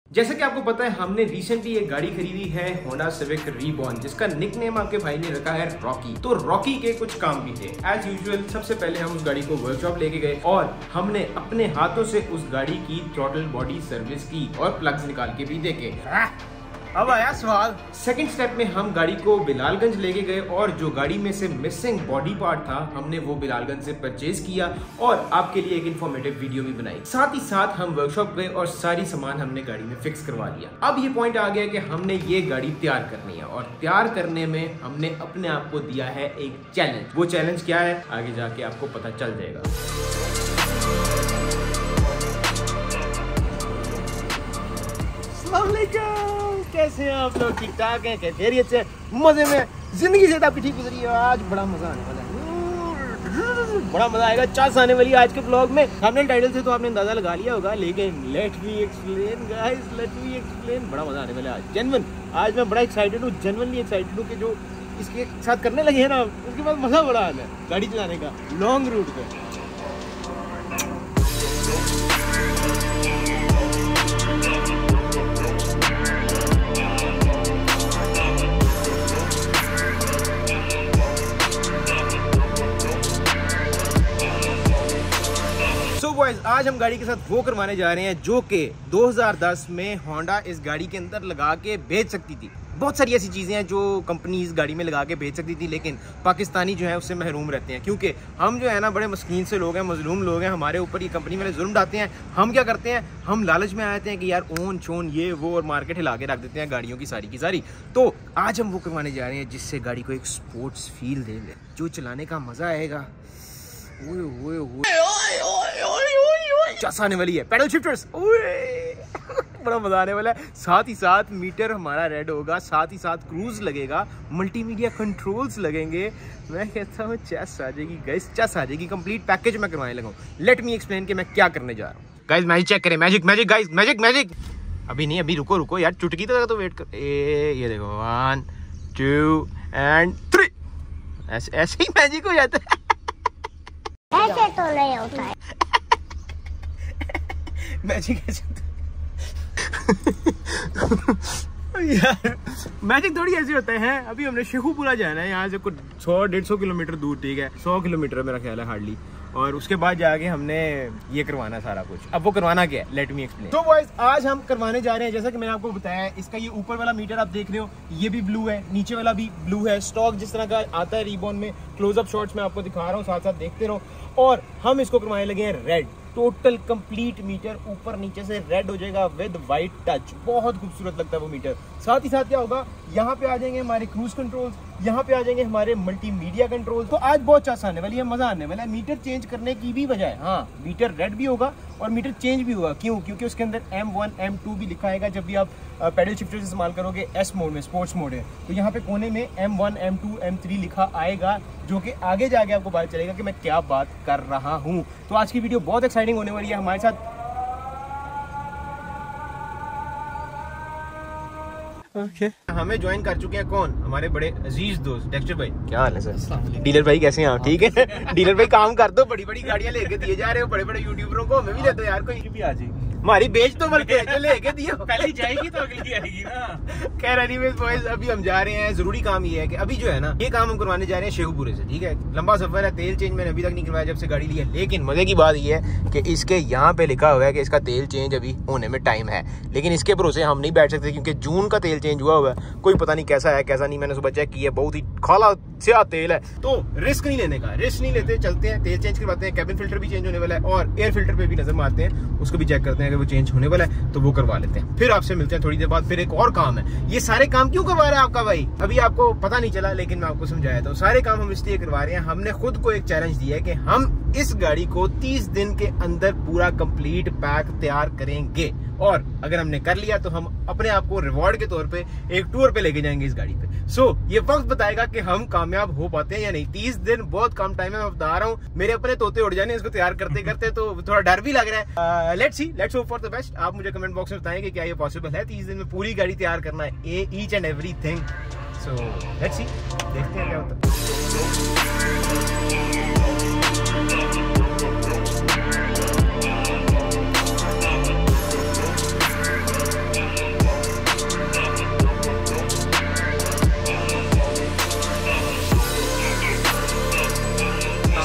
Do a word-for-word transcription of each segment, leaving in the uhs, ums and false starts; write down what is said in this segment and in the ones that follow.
जैसे कि आपको पता है हमने रिसेंटली एक गाड़ी खरीदी है होंडा सिविक रीबॉर्न, जिसका निकनेम आपके भाई ने रखा है रॉकी। तो रॉकी के कुछ काम भी थे। एज यूजुअल सबसे पहले हम उस गाड़ी को वर्कशॉप लेके गए और हमने अपने हाथों से उस गाड़ी की थ्रॉटल बॉडी सर्विस की और प्लग्स निकाल के भी देखे। अब आया सवाल। सेकंड स्टेप में हम गाड़ी को बिलालगंज लेके गए और जो गाड़ी में से मिसिंग बॉडी पार्ट था हमने वो बिलालगंज से परचेज किया और आपके लिए एक इन्फॉर्मेटिव वीडियो भी बनाई। साथ ही साथ हम वर्कशॉप गए और सारी सामान हमने गाड़ी में फिक्स करवा लिया। अब ये पॉइंट आ गया कि हमने ये गाड़ी तैयार करनी है और तैयार करने में हमने अपने आप को दिया है एक चैलेंज। वो चैलेंज क्या है आगे जाके आपको पता चल जाएगा। कैसे हैं आप लोग? ठीक ठाक हैं? खैरियत से, मजे में, जिंदगी से आपकी ठीक गुजरी है? आज बड़ा मजा आने वाला है, बड़ा मजा आएगा, चास आने वाली है आज के ब्लॉग में। हमने टाइटल से तो आपने अंदाजा लगा लिया होगा, लेकिन let me explain guys, let me explain. बड़ा मजा आने वाला है आज, जेन्युइन। आज मैं बड़ा एक्साइटेड हूँ, जेन्युइनली एक्साइटेड हूँ कि जो इसके साथ करने लगे हैं ना, उसके बाद मजा बड़ा आता है गाड़ी चलाने का लॉन्ग रूट पे। आज हम गाड़ी के साथ वो करवाने जा रहे हैं जो कि दो हज़ार दस में होंडा इस गाड़ी के अंदर लगा के बेच सकती थी। बहुत सारी ऐसी चीज़ें हैं जो कंपनी इस गाड़ी में लगा के बेच सकती थी, लेकिन पाकिस्तानी जो है उससे महरूम रहते हैं, क्योंकि हम जो है ना बड़े मस्कीन से लोग हैं, मजलूम लोग हैं। हमारे ऊपर ये कंपनी वाले जुल्म डालते हैं। हम क्या करते हैं, हम लालच में आते हैं कि यार ओन छोन ये वो और मार्केट हिला के रख देते हैं गाड़ियों की सारी की सारी। तो आज हम वो करवाने जा रहे हैं जिससे गाड़ी को एक स्पोर्ट्स फील दे, जो चलाने का मज़ा आएगा। ओए ओए ओए चस आने वाली है, पैडल शिफ्टर्स, बड़ा मजा आने वाला है। साथ ही साथ मीटर हमारा रेड होगा, साथ ही साथ क्रूज लगेगा, मल्टीमीडिया कंट्रोल्स लगेंगे। मैं कहता हूँ चस आ जाएगी गाइस, चस आ जाएगी। कंप्लीट पैकेज मैं करवाने लगा हूँ। लेट मी एक्सप्लेन कि मैं क्या करने जा रहा हूँ। गाइस मैजिक चेक करें, magic magic guys, magic magic. अभी नहीं, अभी रुको रुको यार, चुटकी तक तो वेट कर। ए, ये देखो, वन टू एंड थ्री, ऐसे ऐसे ही मैजिक हो जाता है। ऐसे तो नहीं होता है मैजिक ऐसे यार, मैजिक थोड़ी ऐसे होते हैं। अभी हमने शेखुपुरा जाना है, यहाँ से कुछ सौ डेढ़ सौ किलोमीटर दूर, ठीक है, सौ किलोमीटर मेरा ख्याल है हार्डली। और उसके बाद जाके हमने ये करवाना सारा कुछ। अब वो करवाना क्या है, लेट मी एक्सप्लेन। तो बॉयज आज हम करवाने जा रहे हैं, जैसा कि मैंने आपको बताया है, इसका ये ऊपर वाला मीटर आप देख रहे हो, ये भी ब्लू है, नीचे वाला भी ब्लू है। स्टॉक जिस तरह का आता है रीबॉर्न में, क्लोजअप शॉट्स में आपको दिखा रहा हूँ, साथ साथ देखते रहो। और हम इसको करवाने लगे हैं रेड। टोटल कंप्लीट मीटर ऊपर नीचे से रेड हो जाएगा विद वाइट टच। बहुत खूबसूरत लगता है वो मीटर। साथ ही साथ क्या होगा, यहाँ पे आ जाएंगे हमारे क्रूज कंट्रोल्स, यहाँ पे आ जाएंगे हमारे मल्टीमीडिया कंट्रोल्स। तो आज बहुत चास आने वाली है, मजा आने वाला है। मीटर चेंज करने की भी वजह है, हाँ मीटर रेड भी होगा और मीटर चेंज भी होगा। क्यों? क्योंकि उसके अंदर एम वन एम टू भी लिखा आएगा। जब भी आप पैडल शिफ्टर इस्तेमाल करोगे एस मोड में, स्पोर्ट्स मोड है, तो यहाँ पे कोने में M one M two M three लिखा आएगा, जो कि आगे जाके आपको पता चलेगा कि मैं क्या बात कर रहा हूँ। तो आज की वीडियो बहुत एक्साइटिंग होने वाली है हमारे साथ। Okay. हमें ज्वाइन कर चुके हैं कौन, हमारे बड़े अजीज दोस्त डेक्स्टर भाई। क्या हाल है सर? डीलर भाई कैसे हैं आप? ठीक है डीलर भाई काम कर दो, बड़ी बड़ी गाड़ियां लेके दिए जा रहे हो बड़े बड़े यूट्यूबरों को, हमें भी दे दो यार, कोई भी आ जाएगी हमारी बेच तो बल्कि लेके दिए, पहले जाएगी तो अगली आएगी ना। खैर एनीवेज बॉयज, अभी हम जा रहे हैं। जरूरी काम ये है कि अभी जो है ना, ये काम हम करवाने जा रहे हैं शेखुपुरे से, ठीक है। लंबा सफर है, तेल चेंज मैंने अभी तक नहीं करवाया जब से गाड़ी ली है। लेकिन मजे की बात ये है कि इसके यहाँ पे लिखा हुआ है कि इसका तेल चेंज अभी होने में टाइम है, लेकिन इसके भरोसे हम नहीं बैठ सकते क्योंकि जून का तेल चेंज हुआ हुआ है। कोई पता नहीं कैसा है कैसा नहीं, मैंने सुबह चेक किया, बहुत ही खाला स्याह तेल है। तो रिस्क नहीं लेने का, रिस्क नहीं लेते, चलते हैं, तेल चेंज करवाते हैं। कैबिन फिल्टर भी चेंज होने वाला है और एयर फिल्टर पे भी नजर मारते हैं, उसको भी चेक करते हैं, अगर वो चेंज होने वाला है तो वो करवा लेते हैं। फिर आपसे मिलते हैं थोड़ी देर बाद। फिर एक और काम है, ये सारे काम क्यों करवा रहा है आपका भाई, अभी आपको पता नहीं चला, लेकिन मैं आपको समझाया था। सारे काम हम इसलिए करवा रहे हैं, हमने खुद को एक चैलेंज दिया है कि हम इस गाड़ी को तीस दिन के अंदर पूरा कंप्लीट पैक तैयार करेंगे, और अगर हमने कर लिया तो हम अपने आप को रिवॉर्ड के तौर पे एक टूर पे लेके जाएंगे इस गाड़ी पे। सो so, ये वक्त बताएगा कि हम कामयाब हो पाते हैं या नहीं। तीस दिन बहुत कम टाइम है, मैं बता रहा हूँ, मेरे अपने तोते उड़ जाने इसको तैयार करते करते, तो थोड़ा डर भी लग रहा है। Let's see, let's hope for the best. आप मुझे कमेंट बॉक्स में बताएं कि क्या ये पॉसिबल है तीस दिन में पूरी गाड़ी तैयार करना है, each and everything. So let's see, देखते हैं क्या होता है।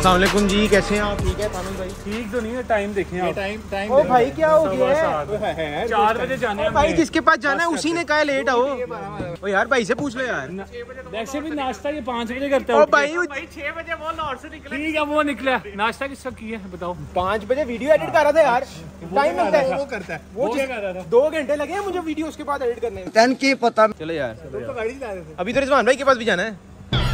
अस्सलाम वालेकुम जी, कैसे हैं आप? ठीक है तामिल भाई? ठीक तो नहीं है, टाइम देखें आप। टाइम टाइम ओ भाई क्या हो गया है? चार बजे जाना है भाई, जिसके पास जाना है उसी ने कहा लेट आओ। ओ यार भाई से पूछ लो यार। वैसे भी नाश्ता ये पाँच बजे करता है। ओ भाई छह बजे वो लाहौर से निकला। ठीक है वो निकला। नाश्ता किसका किया है बताओ? पाँच बजे वीडियो एडिट कर रहा था यार। टाइम लगता है, वो करता है वो क्या कर रहा था? दो घंटे लगे मुझे वीडियो उसके बाद एडिट करने में। तन की पता। चलो यार, अभी तो रिजवान भाई के पास भी जाना है।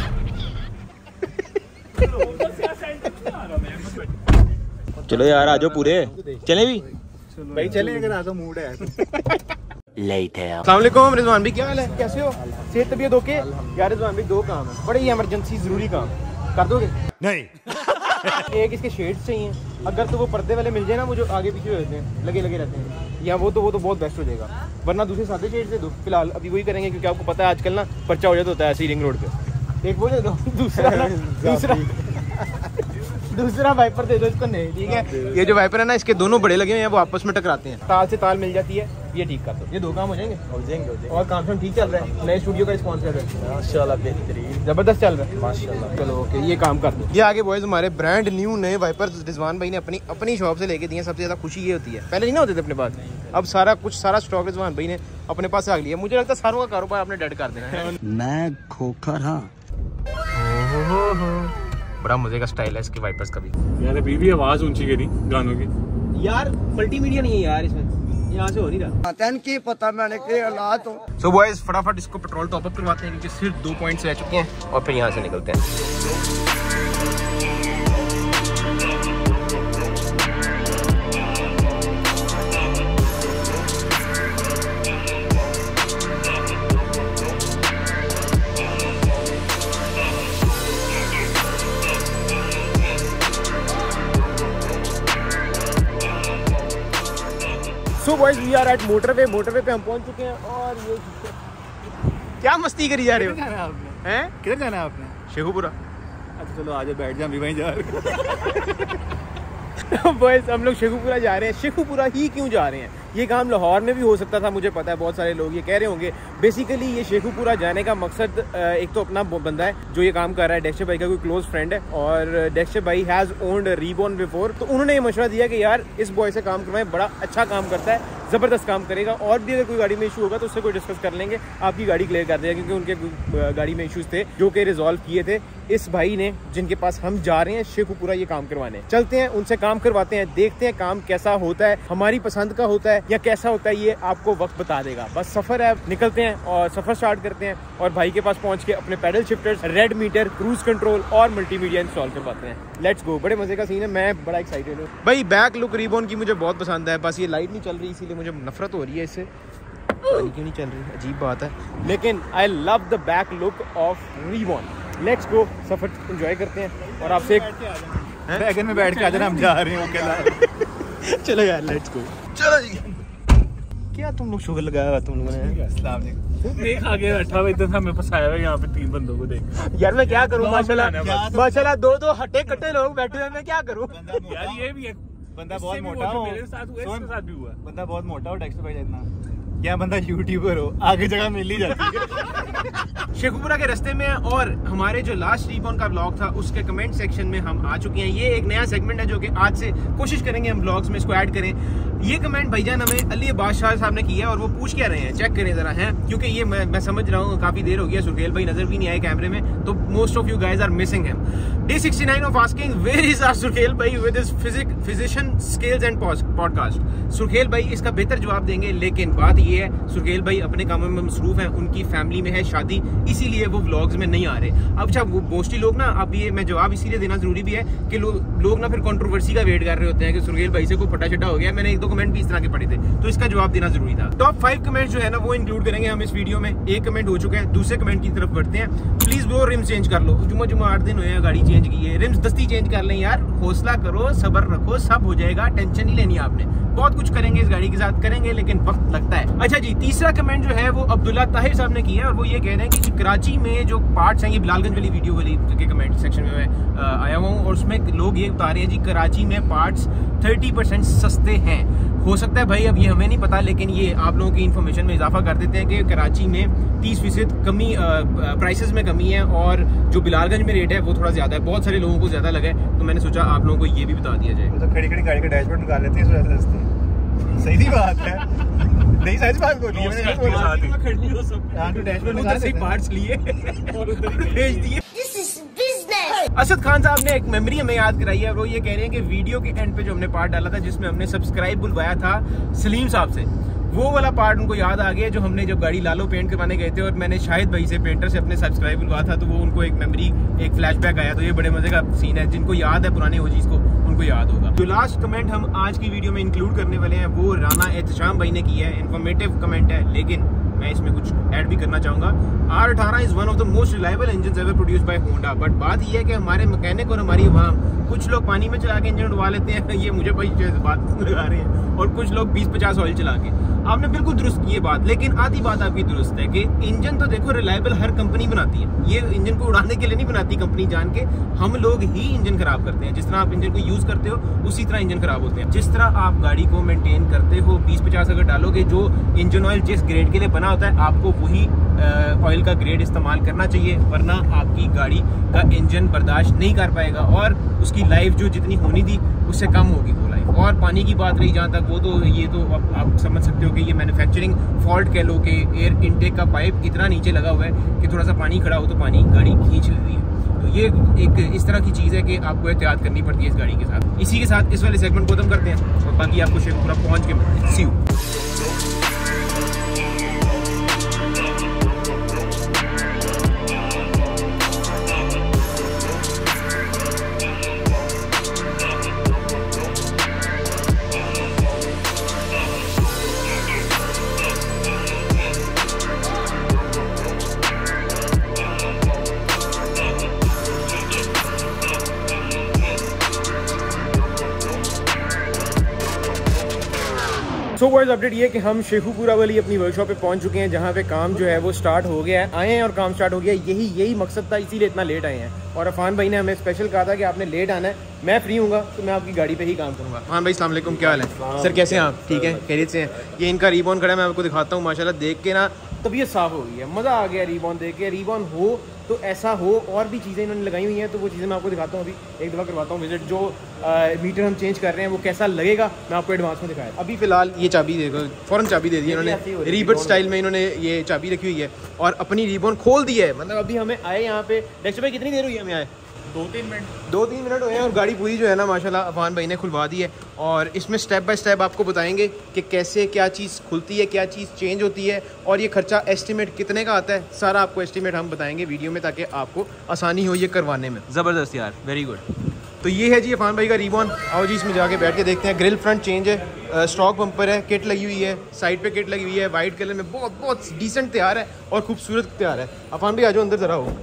चलो यार आ जाओ पूरे, चले भी भाई चले अगर आ तो मूड है। अस्सलाम वालेकुम रिजवान भाई, क्या हाल है? कैसे हो? सेहत तबीयत ओके? यार रिजवान भाई दो काम है, बड़े ही इमरजेंसी जरूरी काम, कर दोगे? नहीं। एक इसके शेड्स चाहिए, अगर तो वो पर्दे वाले मिल जाए ना, वो जो आगे पीछे रहते हैं लगे लगे रहते हैं, या वो तो वो तो बहुत बेस्ट हो जाएगा, वरना दूसरे सादे शेड से दो। फिलहाल अभी वही करेंगे क्योंकि आपको पता है आजकल ना पर्चा हो जाता होता है ऐसे रिंग रोड पे। एक वो दे दो, दूसरा दूसरा दूसरा वाइपर दे दो इसको। नहीं ठीक है, ये जो वाइपर है ना इसके दोनों बड़े लगे हुए हैं, वो आपस में टकराते हैं, ताल से ताल मिल जाती है, ये ठीक कर दो। ये दो काम हो जाएंगे हो जाएंगे और काम शाम ठीक चल रहा है? नए स्टूडियो का रिस्पॉन्स कर रहे हैं? माशाल्लाह बेहतरीन जबरदस्त चल रहा है माशाल्लाह। चलो ओके, ये काम कर दो। ये आगे बॉयज हमारे ब्रांड न्यू नए वाइपर रिजवान भाई ने अपनी अपनी शॉप से लेके दिए। सबसे ज्यादा खुशी ये होती है, पहले नहीं ना होते थे अपने पास, अब सारा कुछ सारा स्टॉक रिजवान भाई ने अपने पास आ लिया। मुझे लगता है सारों का कारोबार आपने डेड कर देना है। मैं खोखर हाँ। बड़ा मजे का स्टाइल है इसके वाइपर्स का भी। यार अभी भी आवाज ऊंची करी गानों की। यार मल्टीमीडिया नहीं है यार इसमें, यहाँ से हो नहीं रहा। तन की पता मैंने के हालात हो। सो बॉयज फटाफट इसको पेट्रोल टॉप अप करवाते हैं क्योंकि सिर्फ दो पॉइंट्स रह चुके हैं और फिर यहाँ से निकलते हैं। So boys we are at motorway. Motorway पे हम पहुंच चुके हैं और ये क्या मस्ती करी जा रहे हो? जाना है आपने? हैं? किधर जाना है आपने? शेखुपुरा। अच्छा चलो आज बैठ जा, वहीं जा बॉयज हम लोग शेखुपुरा जा रहे हैं। शेखुपुरा ही क्यों जा रहे हैं? ये काम लाहौर में भी हो सकता था, मुझे पता है बहुत सारे लोग ये कह रहे होंगे। बेसिकली ये शेखुपुरा जाने का मकसद एक तो अपना बंदा है जो ये काम कर रहा है, डेक्स्टर भाई का कोई क्लोज फ्रेंड है और डेक्स्टर भाई हैज़ ओन्ड रीबॉर्न बिफोर, तो उन्होंने ये मशवरा दिया कि यार इस बॉय से काम करवाएं, बड़ा अच्छा काम करता है, ज़बरदस्त काम करेगा, और भी अगर कोई गाड़ी में इशू होगा तो उससे कोई डिस्कस कर लेंगे, आपकी गाड़ी क्लियर कर देगा, क्योंकि उनके गाड़ी में इशूज़ थे जो कि रिजॉल्व किए थे इस भाई ने, जिनके पास हम जा रहे हैं शेखुपुरा ये काम करवाने। चलते हैं उनसे काम करवाते हैं, देखते हैं काम कैसा होता है, हमारी पसंद का होता है या कैसा होता है, ये आपको वक्त बता देगा। बस सफर है, निकलते हैं और सफर स्टार्ट करते हैं और भाई के पास पहुंच के अपने paddle shifters, red meter, cruise control और मल्टीमीडिया इंस्टॉल करवाते हैं। Let's go. बड़े मजे का सीन है, मैं बड़ा एक्साइटेड हूँ भाई। बैक लुक रीबॉर्न की मुझे बहुत पसंद है, बस ये लाइट नहीं चल रही इसीलिए मुझे नफरत हो रही है इससे, क्यों नहीं चल रही, अजीब बात है, लेकिन I love the back look of reborn. Let's go, सफर एंजॉय करते हैं और आपसे वैगन में बैठ के आ जाना, हम जा रहे हैं। चलो यार लेट्स गो। चलो जी। क्या तुम लोग शुगर लगाया हुआ तुम लोगों ने? अस्सलाम वालेकुम। देख आगे बैठा हुआ इधर हमें फंसाया हुआ यहाँ पे तीन बंदों को देख। यार मैं क्या करूँ, माशाल्लाह माशाल्लाह दो दो हट्टे कट्टे लोग बैठे हुए, मैं क्या करूँ यार। ये भी एक बंदा बहुत मोटा हो, मेरे साथ हुआ, इसके साथ भी हुआ। बंदा बहुत मोटा हो डेक्स्टर भाई इतना, या बंदा यूट्यूबर हो, आगे जगह मिल ही जाती है। शेखुपुरा के रास्ते में और हमारे जो लास्ट रीबॉर्न का ब्लॉग था उसके कमेंट सेक्शन में हम आ चुके हैं। ये एक नया सेगमेंट है जो कि आज से कोशिश करेंगे हम ब्लॉग्स में इसको ऐड करें। ये कमेंट भाईजान हमें अली बादशाह साहब ने किया है और वो पूछ क्या रहे हैं, चेक करें जरा हैं, क्योंकि ये मैं, मैं समझ रहा हूँ काफी देर हो गया, सुरखेल भाई नजर भी नहीं आए कैमरे में, तो most of you guys are missing him. Day sixty nine of asking where is our Surkhel भाई with his physique physician skills and podcast. Surkhel भाई इसका बेहतर जवाब देंगे, लेकिन बात ये है सुरखेल भाई अपने कामों में मसरूफ हैं, उनकी फैमिली में है शादी, इसीलिए वो व्लॉग्स में नहीं आ रहे। अब अच्छा मोस्टली लोग ना, अब ये मैं जवाब इसीलिए देना जरूरी भी है कि लो, लोग ना फिर कंट्रोवर्सी का वेट कर रहे होते हैं कि सुरखेल भाई से कोई पटा चटा हो गया। मैंने एक दो कमेंट भी इस तरह के पढ़े थे, तो इसका जवाब देना जरूरी था। टॉप फाइव कमेंट जो है ना वो इंक्लूड करेंगे हम इस वीडियो में। एक कमेंट हो चुका है, दूसरे कमेंट की तरफ बढ़ते हैं। प्लीज वो रिम्स चेंज कर लो, जुम्मा जुम्मा आठ दिन हुए हैं गाड़ी चेंज की है, रिम्स दस्ती चेंज कर लें यार, हौसला करो, सब्र रखो, सब हो जाएगा, टेंशन नहीं लेनी आपने, बहुत कुछ करेंगे इस गाड़ी के साथ, करेंगे लेकिन वक्त लगता है। अच्छा जी, तीसरा कमेंट जो है वो अब्दुल्ला ताहिर साहब ने किया है और वो ये कह रहे हैं कि कराची में जो पार्ट्स हैं, ये बिलालगंज वाली वीडियो वाली के कमेंट सेक्शन में मैं आया हुआ हूँ और उसमें लोग ये बता रहे हैं जी कराची में पार्ट्स थर्टी परसेंट सस्ते हैं। हो सकता है भाई, अब ये हमें नहीं पता, लेकिन ये आप लोगों की इन्फॉर्मेशन में इजाफा कर देते हैं कि कराची में तीस फीसद कमी प्राइसेस में कमी है और जो बिलालगंज में रेट है वो थोड़ा ज़्यादा है। बहुत सारे लोगों को ज़्यादा लगा है, तो मैंने सोचा आप लोगों को ये भी बता दिया जाए। तो खड़ी खड़ी गाड़ी का डैशबोर्ड निकाल लेते हैं इस वजह से। सही बात है, नहीं सच बात बोली है मैंने, हां तो डैशबोर्ड निकाल सही पार्ट्स लिए और उधर ही भेज दिए। This is business. Asad Khan साहब ने एक मेमोरी हमें याद कराई है। वो ये कह रहे हैं कि वीडियो के एंड पे जो हमने पार्ट डाला था जिसमें हमने सब्सक्राइब बुलवाया था सलीम साहब से, वो वाला पार्ट उनको याद आ गया जो हमने जब गाड़ी लालो पेंट करवाने गए थे और मैंने शाहिद भाई से पेंटर से अपने सब्सक्राइब बुलवाया था, तो वो उनको एक मेमोरी एक फ्लैशबैक आया। तो ये बड़े मजे का सीन है, जिनको याद है पुराने ओजीज को उनको याद होगा। जो लास्ट कमेंट हम आज की वीडियो में इंक्लूड करने वाले हैं वो राना एहतशाम भाई ने किया है। इन्फॉर्मेटिव कमेंट है, लेकिन मैं इसमें कुछ ऐड भी करना चाहूंगा। आर अठारह is one of the most reliable engine ever produced by Honda, but बात यह है कि हमारे मैकेनिक और हमारी अवाम, कुछ लोग पानी में चला के इंजन उड़वा लेते हैं, ये मुझे भाई बात लगा रहे हैं, और कुछ लोग बीस पचास ऑयल चला के। आपने बिल्कुल दुरुस्त की ये बात, लेकिन आधी बात आपकी दुरुस्त है कि इंजन तो देखो रिलायबल हर कंपनी बनाती है, ये इंजन को उड़ाने के लिए नहीं बनाती कंपनी, जान के हम लोग ही इंजन खराब करते हैं। जिस तरह आप इंजन को यूज करते हो उसी तरह इंजन खराब होते हैं। जिस तरह आप गाड़ी को मेंटेन करते हो, बीस पचास अगर डालोगे, जो इंजन ऑयल जिस ग्रेड के लिए बना होता है आपको वही ऑयल का ग्रेड इस्तेमाल करना चाहिए, वरना आपकी गाड़ी का इंजन बर्दाश्त नहीं कर पाएगा और उसकी लाइफ जो जितनी होनी थी उससे कम होगी वो लाइफ। और पानी की बात रही जहाँ तक, वो तो ये तो आप, आप समझ सकते हो कि ये मैन्युफैक्चरिंग फॉल्ट कह लो कि एयर इनटेक का पाइप इतना नीचे लगा हुआ है कि थोड़ा सा पानी खड़ा हो तो पानी गाड़ी खींच लेती है। तो ये एक इस तरह की चीज़ है कि आपको एहतियात करनी पड़ती है इस गाड़ी के साथ। इसी के साथ इस वाले सेगमेंट को खत्म करते हैं और बाकी आपको शेखपुरा पहुँच के see you. So world update ये कि हम शेखुपुरा वाली अपनी वर्कशॉप पे पहुंच चुके हैं, जहां पे काम जो है वो स्टार्ट हो गया है। आए हैं और काम स्टार्ट हो गया, यही यही मकसद था, इसीलिए इतना लेट आए हैं। और अफान भाई ने हमें स्पेशल कहा था कि आपने लेट आना है, मैं फ्री हूँगा तो मैं आपकी गाड़ी पे ही काम करूँगा। अफान भाई अस्सलाम वालेकुम, क्या हाल है सर, कैसे हैं आप? ठीक है, खैरियत से हैं। ये इनका रीबॉन खड़ा है, मैं आपको दिखाता हूँ। माशाल्लाह देख के ना तबीयत साफ हो गई है, मज़ा आ गया रीबॉन देख के। रीबॉन हो तो ऐसा हो, और भी चीज़ें इन्होंने लगाई हुई हैं, तो वो चीज़ें मैं आपको दिखाता हूँ। अभी एक दफ़ा करवाता हूँ विजिट। जो आ, मीटर हम चेंज कर रहे हैं वो कैसा लगेगा मैं आपको एडवांस में दिखाया। अभी फिलहाल ये चाबी देखो, फ़ौरन चाबी दे दी है इन्होंने, रीबट स्टाइल में इन्होंने ये चाबी रखी हुई है और अपनी रीबॉन खोल दी है। मतलब अभी हमें आए यहाँ पे, डेक्स्टर भाई कितनी देर हुई है हमें आए? दो तीन मिनट दो तीन मिनट हुए हैं और गाड़ी पूरी जो है ना माशाल्लाह अफान भाई ने खुलवा दी है। और इसमें स्टेप बाय स्टेप आपको बताएंगे कि कैसे क्या चीज़ खुलती है, क्या चीज़ चेंज होती है और ये खर्चा एस्टिमेट कितने का आता है, सारा आपको एस्टिमेट हम बताएंगे वीडियो में, ताकि आपको आसानी हो ये करवाने में। ज़बरदस्त यार, वेरी गुड। तो ये है जी अफान भाई का रीबॉन। आओ जी इसमें जाके बैठ के देखते हैं। ग्रिल फ्रंट चेंज है, स्टॉक बम्पर है, किट लगी हुई है, साइड पे किट लगी हुई है, वाइट कलर में, बहुत बहुत डिसेंट तैयार है और खूबसूरत तैयार है। अफान भाई आ जाओ अंदर ज़रा हो।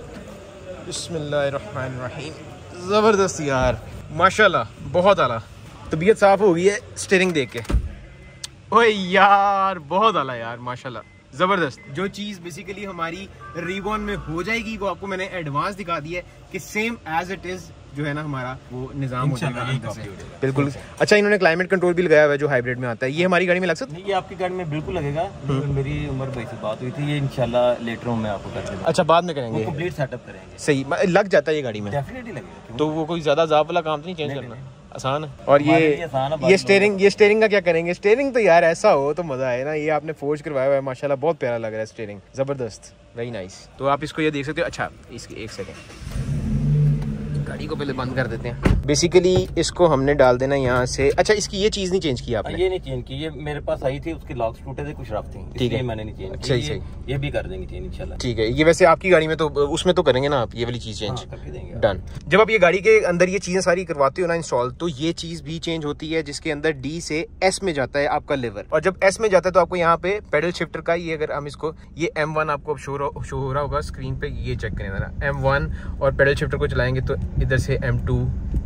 बिस्मिल्लाहिर्रहमानिर्रहीम, ज़बरदस्त यार, माशाल्लाह बहुत आला। तबीयत साफ़ हो गई है स्टीयरिंग देख के। ओए यार बहुत आला यार, माशाल्लाह ज़बरदस्त। जो चीज़ बेसिकली हमारी रीबॉन में हो जाएगी वो आपको मैंने एडवांस दिखा दी है कि सेम एज इट इज़ जो है ना हमारा वो निज़ाम हो जाएगा बिल्कुल। अच्छा, इन्होंने क्लाइमेट कंट्रोल भी लगाया हुआ है जो हाइब्रिड में आता है। ये हमारी गाड़ी में लग सकता है? ये आपकी गाड़ी में बिल्कुल लगेगा। मेरी उमर भाई से बात हुई थी, ये इंशाल्लाह लेटर ऑन में आपको कर देंगे। अच्छा, बाद में करेंगे, कंप्लीट सेटअप करेंगे। सही लग जाता है ये गाड़ी में? डेफिनेटली लगेगा। तो वो कोई ज़्यादा जाप वाला काम तो नहीं चेंज करना, आसान है। और ये ये स्टीयरिंग ये स्टीयरिंग का क्या करेंगे? स्टीयरिंग तो यार ऐसा हो तो मज़ा आए ना। ये आपने फोर्ज करवाया हुआ है माशाल्लाह, बहुत प्यारा लग रहा है स्टीयरिंग, ज़बरदस्त, वेरी नाइस। तो आप इसको ये देख सकते हो। अच्छा, इसकी एक सेकेंड, गाड़ी को पहले बंद कर देते हैं। बेसिकली इसको हमने डाल देना यहाँ से। अच्छा, इसकी ये चीज़ नहीं चेंज की आपने? ये नहीं चेंज की, ये मेरे पास आई थी, उसके लॉक्स टूटे थे, कुछ रफ थी, ठीक है, मैंने नहीं चेंज की। सही सही, ये भी कर देंगे चेंज इंशाल्लाह। ठीक है, ये वैसे आपकी गाड़ी में तो उसमें तो करेंगे ना आप ये वाली चीज़ चेंज? करके देंगे। डन। जब आप ये गाड़ी के अंदर ये चीज़ें सारी करवाते हो ना इंस्टॉल, तो ये चीज़ भी चेंज होती है जिसके अंदर डी से एस में जाता है आपका लेवर। और जब एस में जाता है तो आपको यहाँ पे पेडल शिफ्टर का, ये अगर हम इसको, ये एम वन आपको शो शो हो रहा होगा स्क्रीन पे, ये चेक करें ना, एम वन, और पेडल शिफ्टर को चलाएंगे तो इधर से एम टू,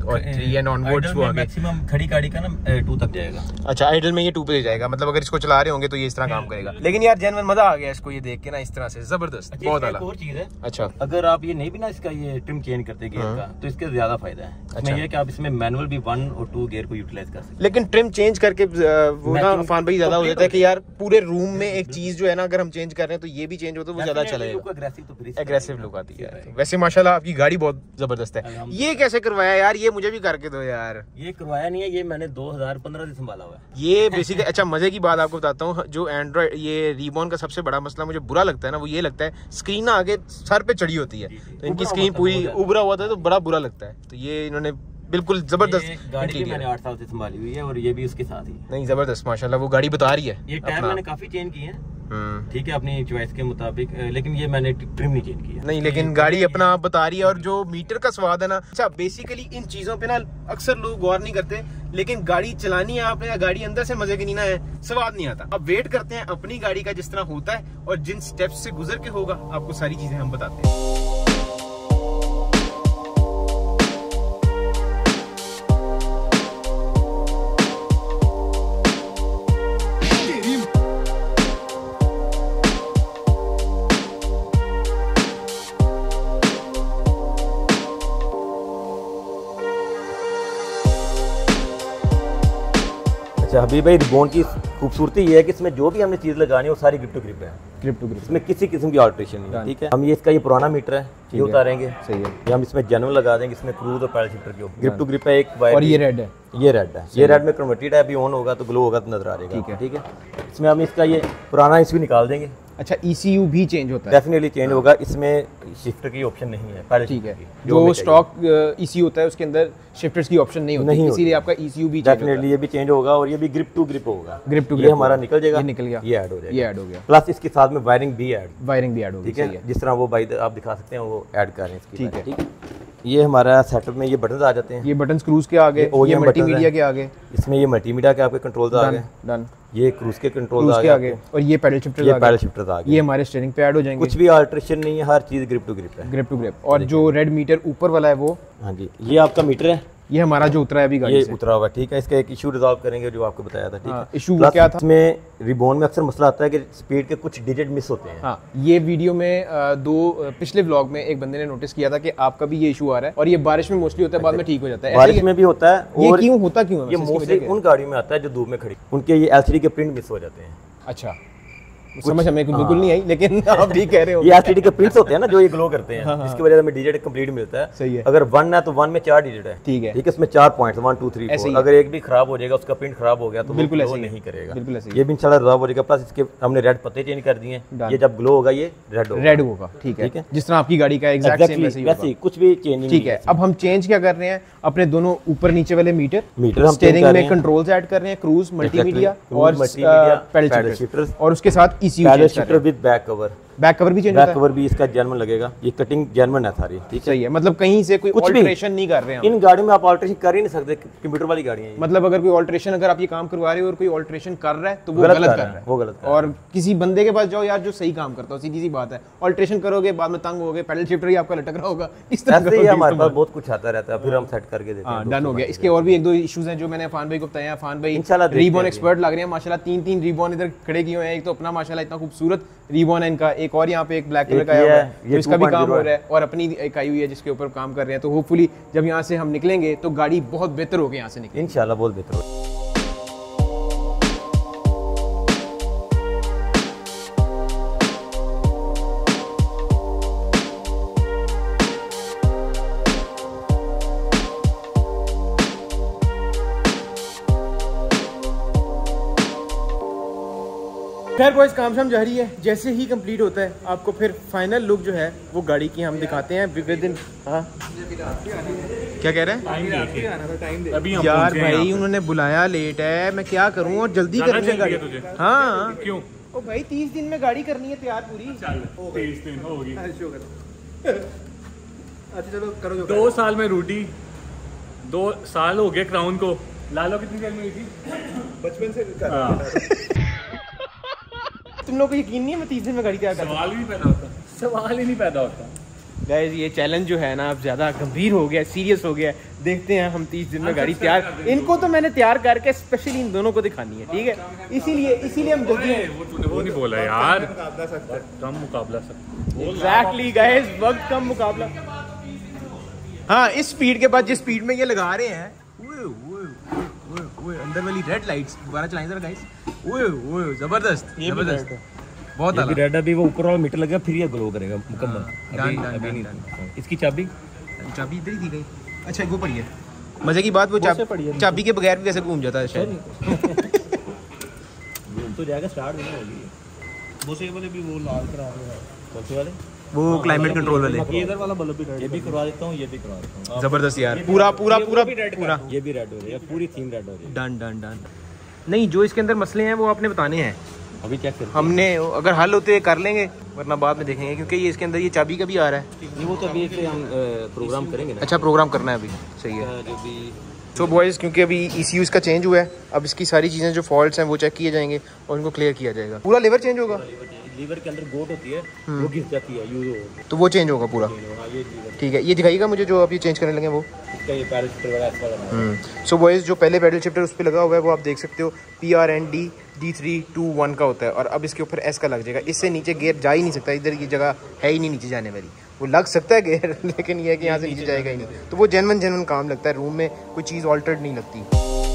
और थ्री एंड ऑनवर्ड्स वो आगे मैक्सिमम खड़ी गाड़ी का ना टू तक जाएगा। अच्छा आइडल में ये टू पे जाएगा, मतलब अगर इसको चला रहे होंगे तो ये इस तरह काम करेगा। लेकिन यार जेन्युइन मजा आ गया इसको ये देख के ना, इस तरह से जबरदस्त, बहुत आला। और चीज है, अच्छा अगर आप ये नहीं भी ना इसका ये ट्रिम चेंज करते गियर का तो इसके ज्यादा फायदा है। अच्छा ये कि आप इसमें मैनुअल भी वन और टू गियर को यूटिलाइज कर सकते हैं। लेकिन ट्रिम चेंज करके वो ना अफान भाई ज्यादा हो जाता है कि यार पूरे रूम में एक चीज जो है ना अगर हम चेंज कर रहे हैं तो ये भी चेंज हो तो वो ज्यादा अच्छा लगेगा, एग्रेसिव लुक आती है। वैसे माशाल्लाह आपकी गाड़ी बहुत जबरदस्त है। ये कैसे करवाया यार, ये मुझे भी करके दो यार। ये करवाया नहीं है, ये मैंने दो हज़ार पंद्रह से संभाला हुआ है ये बेसिकली। अच्छा मजे की बात आपको बताता हूँ, जो एंड्रॉइड ये रीबॉन का सबसे बड़ा मसला मुझे बुरा लगता है ना, वो ये लगता है स्क्रीन ना आगे सर पे चढ़ी होती है, तो इनकी स्क्रीन पूरी उभरा हुआ था तो बड़ा बुरा लगता है। तो ये इन्होंने बिल्कुल जबरदस्त गाड़ी भी मैंने आठ साल से संभाली हुई है और ये भी उसके साथ ही। नहीं जबरदस्त माशाल्लाह, वो गाड़ी बता रही है। ये टायर मैंने काफी चेंज किए हैं, ठीक है, अपनी चॉइस के मुताबिक, लेकिन ये मैंने ट्रिम नहीं चेंज किया। नहीं लेकिन गाड़ी अपना आप बता रही है, और जो मीटर का स्वाद है ना, अच्छा बेसिकली इन चीजों पे ना अक्सर लोग गौर नहीं करते, लेकिन गाड़ी चलानी है आपने, गाड़ी अंदर से मजे की नहीं ना है, स्वाद नहीं आता। अब वेट करते हैं अपनी गाड़ी का जिस तरह होता है और जिन स्टेप्स से गुजर के होगा, आपको सारी चीजें हम बताते हैं। हबीब भाई रिबॉन की खूबसूरती ये है कि इसमें जो भी हमने चीज़ लगानी है वो सारी ग्रिप टू ग्रिप है, ग्रिप टू ग्रिप, इसमें किसी किस्म की ऑल्ट्रेशन नहीं है। ठीक है, हम ये इसका ये पुराना मीटर है, ये उतारेंगे, सही है, ये हम इसमें जेनुइन लगा देंगे, इसमें क्रूज और पैडल शिफ्टर की ग्रिप टू ग्रिप है एक वायर, और ये रेड है, ये रेड है, ये रेड में कन्वर्टेड है, अभी ऑन होगा तो ग्लो होगा तो नजर आ जाएगा। ठीक है, ठीक है, इसमें हम इसका ये पुराना इसको निकाल देंगे। अच्छा ईसीयू भी चेंज होता है? डेफिनेटली चेंज होगा, इसमें शिफ्टर की ऑप्शन नहीं है पैडल। ठीक है, जो स्टॉक ईसीयू होता है उसके अंदर शिफ्टर्स की ऑप्शन नहीं होती, इसीलिए आपका ईसीयू भी डेफिनेटली ये भी चेंज होगा, और ये भी ग्रिप टू ग्रिप होगा, ग्रिप टू ग्रिप, ये हमारा निकल जाएगा, ये निकल गया, ये ऐड हो जाएगा, ये ऐड हो गया, प्लस इसके साथ में वायरिंग भी ऐड वायरिंग भी ऐड होगी। ठीक है, जिस तरह वो भाई आप दिखा सकते हैं वो ऐड कर रहे हैं इसकी। ठीक है, ठीक है, ये हमारा सेटअप में ये बटन आ जाते हैं, ये बटन स्क्रूज के आगे, ये मल्टीमीडिया के आगे, इसमें ये मल्टीमीडिया के आपके कंट्रोल्स आ गए, डन, ये क्रूज के कंट्रोल्स आ गए, और ये पैडल शिफ्टर, ये पैडल शिफ्टर आ गए, ये हमारे स्टीयरिंग पे ऐड हो जाएंगे। कुछ भी अल्टरेशन नहीं है, हर चीज ग्रिप टू ग्रिप है, ग्रिप टू ग्रिप। और जो रेड मीटर ऊपर वाला है वो, हाँ जी, ये आपका मीटर है, ये हमारा जो उतरा है अभी गाड़ी से, ये उतरा हुआ है। ठीक है, इसका एक इशू रिजॉल्व करेंगे जो आपको बताया था। ठीक है, इशू क्या था? इसमें रिबॉन में अक्सर मसला आता है कि स्पीड के कुछ डिजिट मिस होते हैं। हाँ, ये वीडियो में दो पिछले व्लॉग में एक बंदे ने नोटिस किया था कि आपका भी ये इशू आ रहा है, और ये बारिश में मोस्टली होता है, बाद में ठीक हो जाता है। बारिश में भी होता है, और क्यों होता क्यों है? ये मोस्टली उन गाड़ियों में आता है जो धूप में खड़ी, उनके ये एलसीडी के प्रिंट मिस हो जाते हैं। अच्छा, समझ हमें बिल्कुल नहीं आई, लेकिन आप ठीक कह रहे हो। ये एलसीडी के प्रिंट्स होते हैं ना जो ये ग्लो करते हैं, इसकी वजह से हमें डिजिट कंप्लीट मिलता है। सही है, अगर वन है तो वन में चार डिजिट है। ठीक है, ठीक है, इसमें चार points one two three four, अगर एक भी खराब हो जाएगा, उसका प्रिंट खराब हो गया तो बिल्कुल ऐसे नहीं करेगा, बिल्कुल ऐसे। ये भी इंशाल्लाह रिजॉल्व हो जाएगा। प्लस इसके हमने रेड पत्ते चेंज कर दिए, ये जब ग्लो होगा ये रेड होगा, रेड होगा। ठीक है, ठीक है, जिस तरह आपकी गाड़ी का एग्जैक्ट सेम वैसे ही वैसे ही, कुछ भी चेंज नहीं। ठीक है, अब हम चेंज क्या कर रहे हैं? अपने दोनों ऊपर नीचे वाले मीटर मीटर हम स्टीयरिंग में कंट्रोल्स ऐड कर रहे हैं, क्रूज, मल्टीमीडिया और पैडल शिफ्टर, और उसके साथ ECU with back cover. Back cover भी चेंज होता है, बैक कवर भी इसका जेन्युइन लगेगा, ये कटिंग जेन्युइन है सारी। ठीक है, मतलब कहीं से कोई ऑल्टरेशन नहीं कर रहे हैं इन गाड़ी में, आप ऑल्टरेशन कर ही नहीं सकते, कंप्यूटर वाली गाड़ी है। मतलब अगर कोई ऑल्टरेशन, अगर आप ये काम करवा रहे हो और कोई ऑल्टरेशन कर रहा है तो वो गलत कर रहा है, वो गलत। और किसी बंदे के पास जाओ यार जो सही काम करता हो, सीधी सी बात है, ऑल्टरेशन करोगे बाद में तंग होगे, पैडल शिफ्टर ही आपका लटक रहा होगा, इस तरह से हमारे पास बहुत कुछ आता रहता है, फिर हम सेट करके देते हैं। डन हो गया। इसके और भी एक दो इश्यूज हैं जो मैंने अफान भाई को बताया। अफान भाई इंशाल्लाह रीबॉन एक्सपर्ट लग रहे हैं माशाल्लाह, तीन तीन रीबॉन इधर खड़े किए हुए हैं। एक तो अपना माशाल्लाह इतना खूबसूरत रीबॉन है इनका, एक और यहाँ पे एक ब्लैक कलर का आया हुआ है, तो इसका भी काम हो रहा है, और अपनी एक आई हुई है जिसके ऊपर काम कर रहे हैं। तो होपफुली जब यहाँ से हम निकलेंगे तो गाड़ी बहुत बेहतर होगी, यहाँ से निकलेंगे इंशाल्लाह, बहुत बेहतर होगी। खैर बॉयज, काम शाम जारी है। जैसे ही कंप्लीट होता है आपको फिर फाइनल लुक जो है वो गाड़ी की हम दिखाते हैं विद इन। हाँ क्या कह रहे हैं? अभी यार भाई उन्होंने बुलाया, लेट है, मैं क्या करूं, और जल्दी करनी है गाड़ी। हाँ क्यों? ओ भाई तीस दिन में गाड़ी करनी है तैयार पूरी। तीस दिन होगी। अच्छा चलो करो। दो साल में रूटी, दो साल हो गए क्राउन को। लालो कितनी देर में हुई थी? बचपन से। तुम लोग को यकीन नहीं है मैं तीस दिन में गाड़ी तैयार कर? सवाल ही नहीं पैदा होता, सवाल ही नहीं पैदा होता। गाइस ये चैलेंज जो है ना अब ज़्यादा गंभीर हो गया, सीरियस हो गया। देखते हैं हम तीस दिन में गाड़ी तैयार। इनको तो मैंने तैयार करके स्पेशली इन दोनों को दिखानी है, ठीक है, इसीलिए इसीलिए हम जल्दी वो तूने वो नहीं बोला यार, कम मुकाबला सकता। एग्जैक्टली गाइस, वक्त कम मुकाबला। हाँ, इस स्पीड के बाद जिस स्पीड में ये लगा रहे हैं, ओए ओए ओए ओए अंदर वाली रेड लाइट्स दोबारा चलाएं जरा गाइस। ओए ओए जबरदस्त जबरदस्त, बहुत अभी रेड, अभी वो ऊपर वाला मीटर लगा फिर ये ग्लो करेगा मुकम्मल। अभी अभी नहीं। इसकी चाबी चाबी इधर ही दी गई। अच्छा वो पड़ी है, मजे की बात, वो चाबी चाबी के बगैर भी कैसे घूम जाता है शायद। घूम तो जाएगा, स्टार्ट नहीं होगी। वो से वाले भी वो लाल करा रहे हैं, कौन से वाले? वो क्लाइमेट कंट्रोल वाले। ये इधर वाला बल्ब भी रेड, ये भी करवा देता हूँ, ये भी करवा देता हूँ। जबरदस्त यार, पूरा पूरा पूरा पूरा ये भी रेड हो रही है, पूरी थीम रेड हो रही है। Done done done. नहीं, जो इसके अंदर मसले हैं वो आपने बताने हैं, अभी चेक करते हैं। हमने अगर हल होते कर लेंगे, वरना बाद में देखेंगे, क्योंकि ये इसके अंदर ये चाबी का भी आ रहा है। नहीं वो तो अभी इसे हम प्रोग्राम करेंगे ना। अच्छा, प्रोग्राम करना है अभी, सही है। जो भी सो बॉयज़, क्योंकि अभी ई सी यू इसका चेंज हुआ है, अब इसकी सारी चीज़ें जो फॉल्ट्स हैं वो चेक किए जाएंगे और उनको क्लियर किया जाएगा। पूरा लीवर चेंज होगा, लीवर के अंदर गोट होती है वो घिस जाती है, यूज तो वो चेंज होगा पूरा, ठीक है। ये दिखाइएगा मुझे जो आप ये चेंज करने लगे वो। इसका ये पैडल शिफ्टर वगैरह ऐसा करना है। सो बॉयज़, जो पहले पैडल शिफ्टर उस पर लगा हुआ है वो आप देख सकते हो, P R N D D three two one का होता है, और अब इसके ऊपर एस का लग जाएगा। इससे नीचे गेयर जा ही नहीं सकता, इधर की जगह है ही नहीं नीचे जाने वाली। वो लग सकता है गेयर, लेकिन ये है कि यहाँ से नीचे जाएगा ही नहीं। तो वो जेन्युइन जेन्युइन काम लगता है, रूम में कोई चीज़ ऑल्टर्ड नहीं लगती।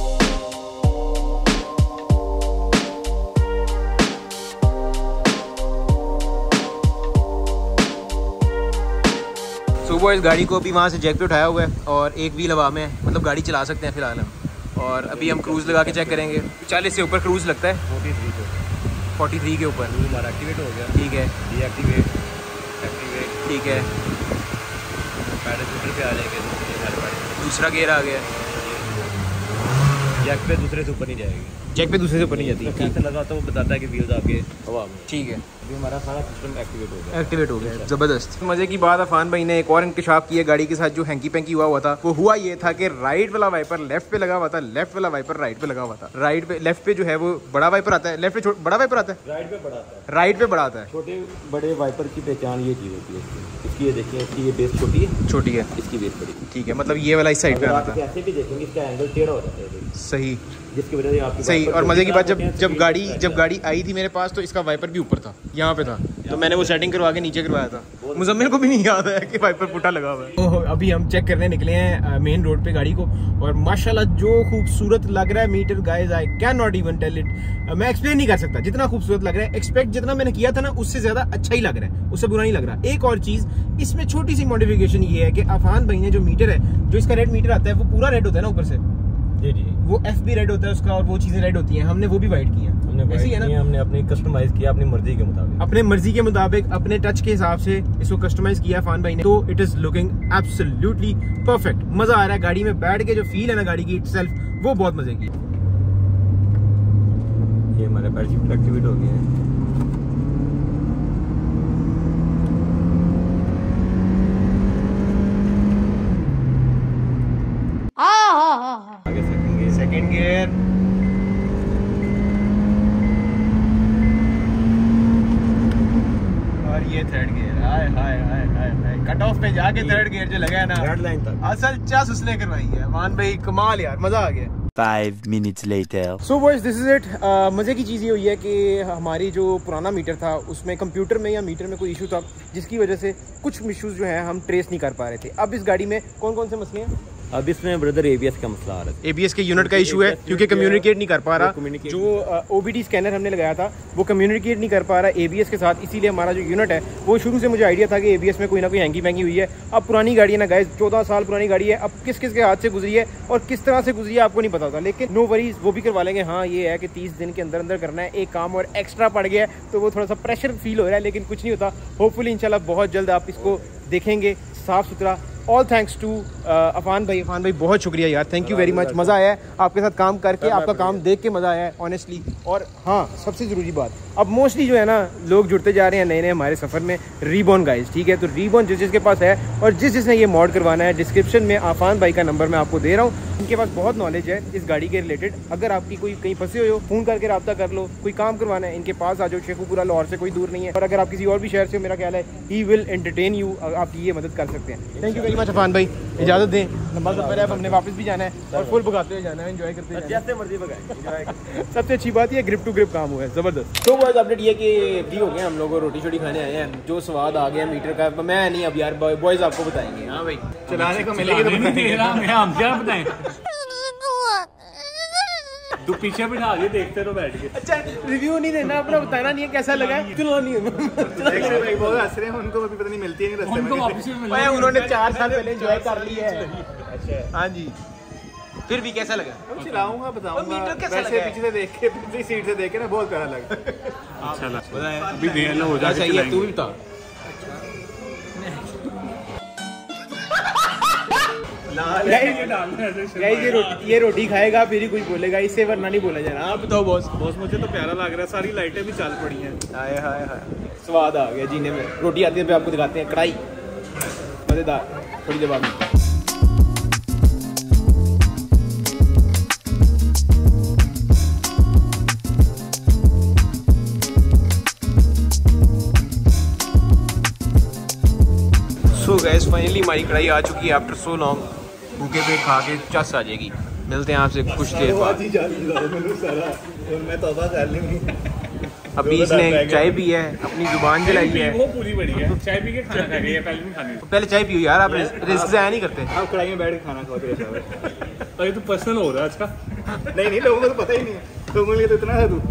सुबह इस गाड़ी को अभी वहाँ से जैक पे उठाया हुआ है और एक व्हील हवा में, मतलब गाड़ी चला सकते हैं फिलहाल हम। और अभी हम क्रूज़ लगा के चेक करेंगे। चालीस से ऊपर क्रूज़ लगता है, फोर्टी थ्री के ऊपर हमारा एक्टिवेट हो गया, ठीक है। डीएक्टिवेट, एक्टिवेट, ठीक है। पैडल शिफ्टर पे आ जाएंगे, दूसरा गेयर आ गया, जैक पे दूसरे से ऊपर नहीं जाएगी, जैक पे दूसरे से ऊपर नहीं जाती, ठीक से लगा तो वो बताता है कि व्हील्स आपके हवा में, ठीक है। अभी हमारा सारा सिस्टम एक्टिवेट हो गया, एक्टिवेट हो गया, ज़बरदस्त। मज़े की बात, अफान भाई ने एक और इंकशाफ किया गाड़ी के साथ जो हैंकी पैंकी हुआ हुआ था। वो हुआ ये था कि राइट वाला वाइपर लेफ्ट पे लगा हुआ था, लेफ्ट वाला वाइपर राइट पे लगा हुआ था। राइट पे लेफ्ट पे जो है वो बड़ा वाइपर आता है, लेफ्ट पे बड़ा वाइपर आता है, राइट पे बड़ा आता है, राइट पे बड़ा आता है। छोटे बड़े वाइपर की पहचान ये चीज़ होती है। इसकी ये देखिए, इसकी ये बेस छोटी है, छोटी है, इसकी बेस बड़ी, ठीक है। मतलब ये वाला इस साइड पे आना था, ऐसे भी देखेंगे इसका एंगल टेढ़ा हो जाता है, सही, जिसकी वजह से आपकी सही। और मज़े की बात, जब जब गाड़ी जब गाड़ी आई थी मेरे पास तो इसका वाइपर भी ऊपर था, यहाँ पे था, तो मैंने वो सेटिंग करवा के नीचे करवाया था। मुजम्मिल को भी नहीं याद है कि वाइपर पुट्टा लगा हुआ है। तो अभी हम चेक करने निकले हैं मेन रोड पे गाड़ी को, और माशाल्लाह जो खूबसूरत लग रहा है meter guys, I can not even tell it. मैं एक्सप्लेन नहीं कर सकता जितना खूबसूरत लग रहा है। एक्सपेक्ट जितना मैंने किया था ना, उससे ज्यादा अच्छा ही लग रहा है, उससे बुरा नहीं लग रहा। एक और चीज इसमें छोटी सी मॉडिफिकेशन ये है कि अफान भाई ने जो मीटर है, जो इसका रेड मीटर आता है, वो पूरा रेड होता है ना ऊपर से, जी जी, वो एफ भी रेड होता है उसका, और वो चीजें रेड होती हैं। हमने वो भी वाइट की है, हमने ऐसी है ना, हमने अपनी कस्टमाइज किया अपनी मर्जी के मुताबिक, अपने मर्जी के मुताबिक, अपने टच के हिसाब से इसको कस्टमाइज किया फान भाई ने। तो it is looking absolutely perfect. मजा आ रहा है गाड़ी में बैठ के, जो फील है ना गाड़ी की इटसेल्फ, वो बहुत मजे की। ये हमारे पैडल शिफ्टर एक्टिवेट हो गए हैं। आगे सेकंड गियर, सेकंड गियर, और ये third gear. Hi hi hi hi hi, cut off पे जाके थर्ड गियर जो लगा है ना, रेड लाइन तक असल चस उसने करवाई है। मान भाई कमाल यार, मजा आ गया। Five minutes later. So boys, this is it. मज़े की चीज़ ये हुई है कि हमारी जो पुराना मीटर था उसमें कंप्यूटर में या मीटर में कोई इशू था, जिसकी वजह से कुछ इशूज़ जो है हम ट्रेस नहीं कर पा रहे थे। अब इस गाड़ी में कौन कौन से मसले हैं? अब इसमें ब्रदर एबीएस का मसला आ रहा है। एबीएस के यूनिट का इशू है, क्योंकि कम्युनिकेट नहीं कर पा रहा। जो ओबीडी स्कैनर हमने लगाया था वो कम्युनिकेट नहीं कर पा रहा एबीएस के साथ, इसीलिए हमारा जो यूनिट है वो शुरू से मुझे आइडिया था कि एबीएस में कोई ना कोई हैंगी पैंगी हुई है। अब पुरानी गाड़ी है ना गाइस, चौदह साल पुरानी गाड़ी है, अब किस किस के हाथ से गुजरी है और किस तरह से गुजरी है आपको नहीं पता होता, लेकिन नो वरीज, वो भी करवा लेंगे। हाँ, ये है कि तीस दिन के अंदर अंदर करना है, एक काम और एक्स्ट्रा पड़ गया है तो वो थोड़ा सा प्रेशर फील हो रहा है, लेकिन कुछ नहीं होता। होपफुली इंशाल्लाह बहुत जल्द आप इसको देखेंगे साफ सुथरा। ऑल थैंक्स टू अफान भाई। अफान भाई बहुत शुक्रिया यार, थैंक यू वेरी मच। मज़ा आया है आपके साथ काम करके, आपका काम देख के मज़ा आया है ऑनेस्टली। और हाँ, सबसे ज़रूरी बात, अब मोस्टली जो है ना लोग जुड़ते जा रहे हैं नए नए हमारे सफ़र में रीबॉर्न गाइस, ठीक है। तो रीबॉर्न जिस जिसके पास है और जिस जिसने ये मॉड करवाना है, डिस्क्रिप्शन में आफान भाई का नंबर मैं आपको दे रहा हूँ। इनके पास बहुत नॉलेज है इस गाड़ी के रिलेटेड। अगर आपकी कोई कहीं फंसे हुए हो, फ़ोन करके रब्ता कर लो, कोई काम करवाना है इनके पास आ जाओ। शेखुपुरा लाहौर से कोई दूर नहीं है, और अगर आप किसी और भी शहर से, मेरा ख्याल है ही विल एंटरटेन यू, आपकी ये मदद कर सकते हैं। Thank you very much Afan भाई, इजाज़त दें, लंबा सफर है, अब हमने वापस भी जाना है और फुल भगाते हुए जाना है, एंजॉय करते हुए जैसे मर्जी भगाएं। सबसे अच्छी बात ये ग्रिप टू ग्रिप काम हुआ है, ज़बरदस्त। तो बस अपडेट ये कि फ्री हो गए हम लोग, रोटी छोटी खाने आए हैं, जो स्वाद आ गया मीटर का मैं नहीं, अब यार बॉयज़ आपको बताएंगे। हाँ भाई, चलाने को मिलेगी तो हम क्या बताएं, तू पीछे बिठा दिए, देखते रहो बैठ के। अच्छा, रिव्यू नहीं देना अपना, बताना नहीं है कैसा लगा, चलो नहीं बहुत हंस रहे हैं, उनको अभी पता नहीं मिलती है रास्ते में, उन्होंने चार साल पहले एंजॉय कर ली है। अच्छा हाँ जी, फिर भी कैसा लगा? अब चलाऊंगा बताऊंगा, वैसे पीछे से देख के, पिछली सीट से देख के ना बहुत प्यारा लगा। अच्छा लगा, अभी देर ना हो जाए, ये तू भी बता। ये रोटी ये रोटी खाएगा फिर ही कुछ बोलेगा, इससे वरना नहीं बोला जाना। आप बताओ बॉस। बॉस मुझे तो प्यारा लग रहा है, सारी लाइटें भी चल पड़ी हैं। हाय हाय हाय, स्वाद आ गया जीने में। रोटी आती है पे आपको दिखाते हैं, कढ़ाई मजेदार, थोड़ी देर बाद। सो गाइस फाइनली हमारी कढ़ाई आ चुकी है आफ्टर सो लॉन्ग। भूखे पे खा के चस आ जाएगी। मिलते हैं आपसे कुछ देर बाद। मैं तौबा कर लूंगी। अभी इसने चाय पी है, अपनी जुबान जलाई है। वो पूरी बड़ी है, चाय पी के खाना खा रही है, पहले नहीं खानी। पहले चाय पियो यार, आप रिस्क जाया नहीं करते। आप कढ़ाई में बैठ के खाना खाओ तेरे साथ। अरे तू पर्सनल हो रहा है आज का। नहीं नहीं, लोगों को तो पता ही नहीं है, लोगों के लिए तो इतना है तू।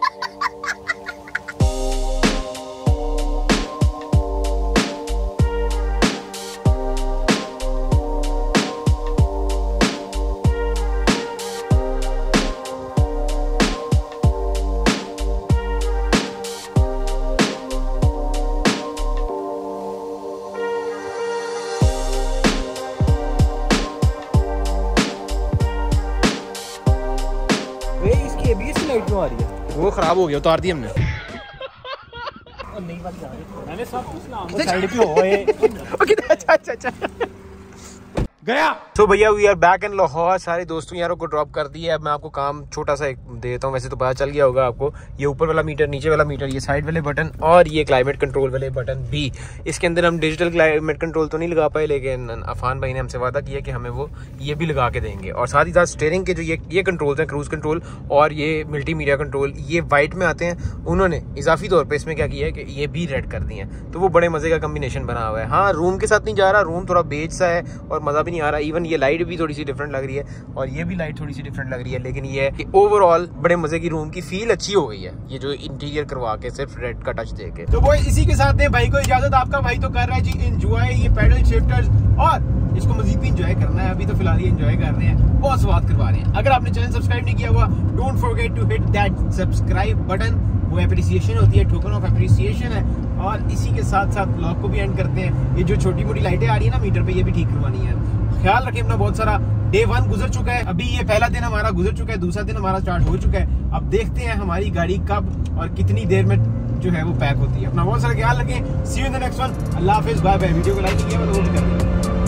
आ रही है, वो खराब हो गया, उतार दी हमने। मैंने सब कुछ साइड पे हो अच्छा अच्छा अच्छा गया। तो भैया we are back in Lahore, सारे दोस्तों यारों को ड्रॉप कर दिया। अब मैं आपको काम छोटा सा एक देता हूँ, वैसे तो पता चल गया होगा आपको। ये ऊपर वाला मीटर, नीचे वाला मीटर, ये साइड वाले बटन और ये क्लाइमेट कंट्रोल वाले बटन भी। इसके अंदर हम डिजिटल क्लाइमेट कंट्रोल तो नहीं लगा पाए, लेकिन अफान भाई ने हमसे वादा किया कि हमें वो ये भी लगा के देंगे। और साथ ही साथ स्टीयरिंग के जो ये ये कंट्रोल्स हैं, क्रूज कंट्रोल और ये मल्टीमीडिया कंट्रोल, ये वाइट में आते हैं। उन्होंने इजाफी तौर पर इसमें क्या किया है कि ये भी रेड कर दिए हैं, तो वो बड़े मजे का कम्बिनेशन बना हुआ है। हाँ, रूम के साथ नहीं जा रहा, रूम थोड़ा बेज सा है और मजा भी नहीं आ रहा। इवन ये लाइट भी थोड़ी सी डिफरेंट लग रही है और ये भी लाइट थोड़ी सी डिफरेंट लग रही है, लेकिन ये कि ओवरऑल बड़े मजे की रूम की फील अच्छी हो गई है, ये जो इंटीरियर करवा के सिर्फ रेड का टच देके। तो वो इसी के साथ भाई को इजाजत, आपका भाई तो कर रहा है जी एंजॉय ये पैडल शिफ्टर्स, और इसको मजीद भी एंजॉय करना है। अभी तो फिलहाल ये एंजॉय कर रहे हैं, बहुत स्वाद करवा रहे हैं। अगर आपने चैनल सब्सक्राइब नहीं किया हुआ, don't forget to hit that subscribe button, वो एप्रिसिएशन होती है, टोकन ऑफ एप्रिसिएशन है। और इसी के साथ साथ ब्लॉग को भी एंड करते हैं। ये जो छोटी मोटी लाइटें आ रही है ना मीटर पे, ये भी ठीक करवानी है। ख्याल रखें अपना, बहुत सारा। डे वन गुजर चुका है, अभी ये पहला दिन हमारा गुजर चुका है, दूसरा दिन हमारा स्टार्ट हो चुका है। अब देखते हैं हमारी गाड़ी कब और कितनी देर में जो है वो पैक होती है। अपना बहुत सारा ख्याल रखें। See you in the next one. अल्लाह हाफिज, बाय बाय। वीडियो को लाइक किया तो वो भी कर दें।